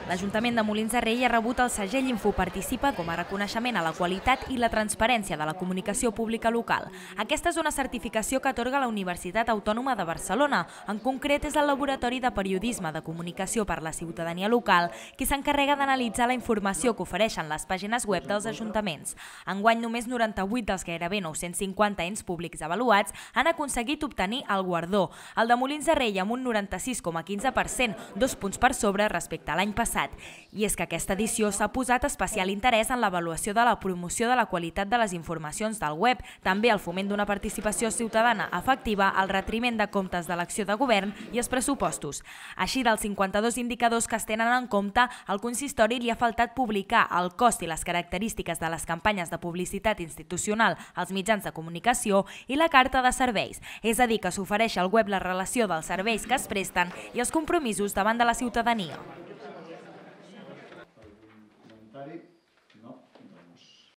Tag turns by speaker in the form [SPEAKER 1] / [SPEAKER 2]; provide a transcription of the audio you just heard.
[SPEAKER 1] L'Ajuntament de Molins de Rei ha rebut el segell Infoparticipa com a reconeixement a la qualitat i la transparència de la comunicació pública local. Aquesta és una certificació que atorga la Universitat Autònoma de Barcelona. En concret, és el Laboratori de Periodisme de Comunicació per la Ciutadania Local qui s'encarrega d'analitzar la informació que ofereixen les pàgines web dels ajuntaments. Enguany, només 98 dels gairebé 950 ens públics avaluats han aconseguit obtenir el guardó. El de Molins de Rei amb un 96,15%, 2 punts per sobre respecte a l'any passat. I és que aquesta edició s'ha posat especial interès en l'avaluació de la promoció de la qualitat de les informacions del web, també el foment d'una participació ciutadana efectiva, el retriment de comptes de l'acció de govern i els pressupostos. Així, dels 52 indicadors que es tenen en compte, al consistori li ha faltat publicar el cost i les característiques de les campanyes de publicitat institucional als mitjans de comunicació i la carta de serveis, és a dir, que s'ofereix al web la relació dels serveis que es presten i els compromisos davant de la ciutadania.
[SPEAKER 2] No.